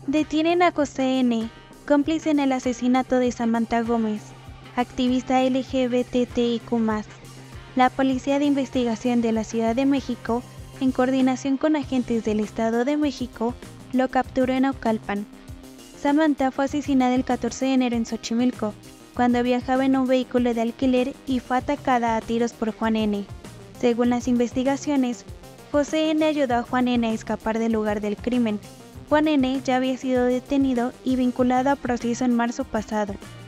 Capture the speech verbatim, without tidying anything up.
Detienen a José N., cómplice en el asesinato de Samantha Gómez, activista L G B T I Q más. La Policía de Investigación de la Ciudad de México, en coordinación con agentes del Estado de México, lo capturó en Naucalpan. Samantha fue asesinada el catorce de enero en Xochimilco, cuando viajaba en un vehículo de alquiler y fue atacada a tiros por Juan N. Según las investigaciones, José N. ayudó a Juan N. a escapar del lugar del crimen. Juan N. ya había sido detenido y vinculado a proceso en marzo pasado.